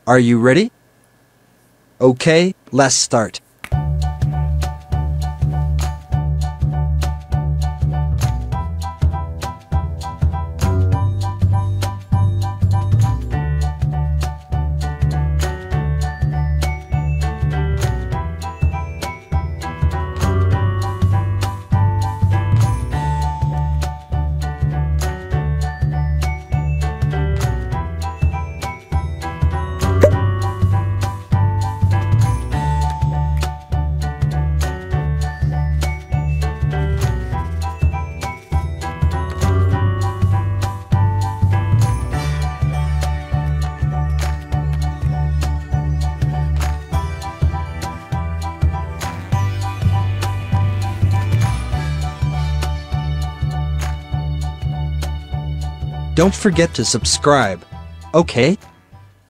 Are you ready? Okay, let's start. Don't forget to subscribe, okay?